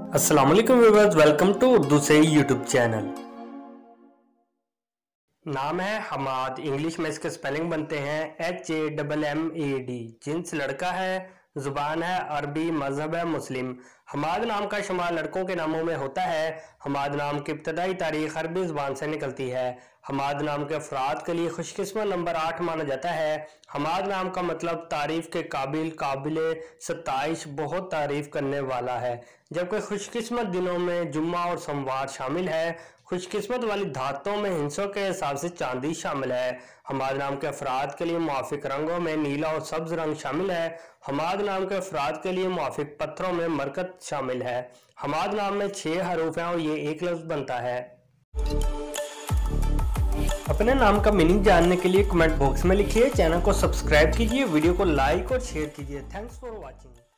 अस्सलाम वालेकुम viewers, welcome to Urdu से यूट्यूब चैनल। नाम है हमाद। इंग्लिश में इसके स्पेलिंग बनते हैं HAMMAD। जिन्स लड़का है, जुबान है अरबी, मजहब है मुस्लिम। हमाद नाम का शुमार लड़कों के नामों में होता है। हमाद नाम की इब्तदाई तारीख अरबी जुबान से निकलती है। हमाद नाम के अफराद के लिए खुशकिस्मत नंबर 8 माना जाता है। हमाद नाम का मतलब तारीफ के काबिल, काबिले सताइश, बहुत तारीफ करने वाला है। जबकि खुशकिस्मत दिनों में जुम्मा और सोमवार शामिल है। खुशकिस्मत वाली धातों में हिंसों के हिसाब से चांदी शामिल है। हमाद नाम के अफराद के लिए मुआफिक रंगों में नीला और सब्ज रंग शामिल है। हमाद नाम के अफराद के लिए मुआफिक पत्थरों में मरकत शामिल है। हमाद नाम में 6 हरूफ हैं और ये एक लफ्ज बनता है। अपने नाम का मीनिंग जानने के लिए कमेंट बॉक्स में लिखिए। चैनल को सब्सक्राइब कीजिए, वीडियो को लाइक और शेयर कीजिए। Thanks for watching.